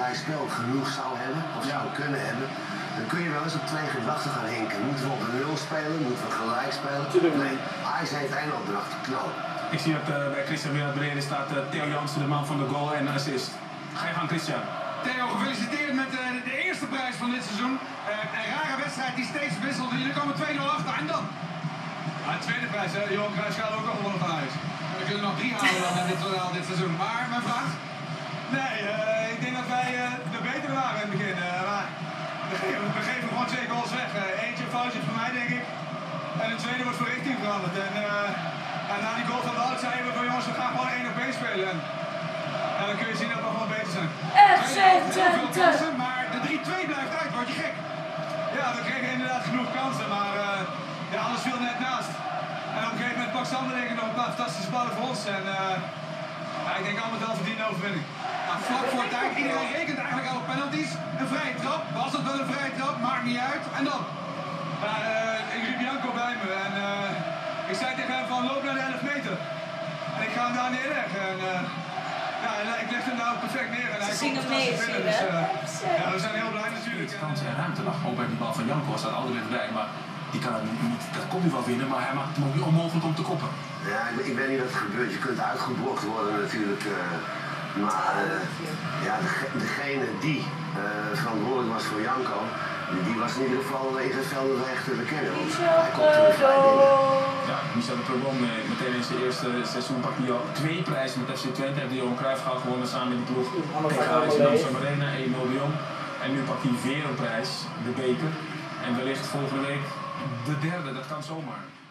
gelijk spel genoeg zou hebben, of zou kunnen hebben, dan kun je wel eens op twee gedachten gaan hinken. Moeten we op de 0 spelen? Moeten we gelijk spelen? Nee, Ajax heeft één opdracht, knal. Ik zie dat bij Christian weer beneden staat Theo Jansen, de man van de goal en de assist. Ga je gang, Christian. Theo, gefeliciteerd met de eerste prijs van dit seizoen. Een rare wedstrijd die steeds wisselt. Jullie komen 2-0 achter en dan? Ja, de tweede prijs, hè. Johan Cruijff gaat ook al van huis. We kunnen nog 3 halen dan dit seizoen. Maar mijn vraag? Nee, ik denk dat wij de betere waren in het begin. Maar we geven gewoon 2 goals weg. Eentje een foutje voor mij, denk ik. En de tweede wordt voor richting veranderd. En na die goal van Wout zeiden we van jongens, we gaan gewoon 1 op 1 spelen. En dan kun je zien dat we gewoon beter zijn. Heel veel kansen, maar de 3-2 blijft uit, word je gek. Ja, we kregen inderdaad genoeg kansen, maar ja, alles viel net naast. En op een gegeven moment pakt Sanderling nog een paar fantastische ballen voor ons. En ja, ik denk allemaal wel verdiende overwinning. Nou, vlak voor tijd, iedereen rekent eigenlijk al op penalties. Een vrije trap, was het wel een vrije trap, maakt niet uit. En dan? Ja, ik riep Janko bij me en ik zei tegen hem van loop naar de 11 meter. En ik ga hem daar neerleggen. En, ja, ik leg hem nou perfect neer en hij komt er straks binnen. Dus ja, we zijn heel blij natuurlijk. Kans en ruimte lag ook bij die bal van Janko, staat altijd bij, maar die kan het niet, dat kon hij wel winnen, maar hij maakt het ook niet onmogelijk om te koppen. Ja, ik weet niet wat er gebeurt. Je kunt uitgeblokt worden natuurlijk. Maar ja, degene die verantwoordelijk was voor Janko, die was in ieder geval in het veld echt te bekennen. Hij komt er vrij binnen. Ja, Michel de Perron, meteen in zijn eerste seizoen pakt hij al 2 prijzen met FC Twente. Heeft hij Johan Cruijff gehad gewonnen samen met die ploeg. Tegen Ajax in Amsterdam Arena, 1-0 de Jong. En nu pakt hij weer een prijs, de beker. En wellicht volgende week de derde, dat kan zomaar.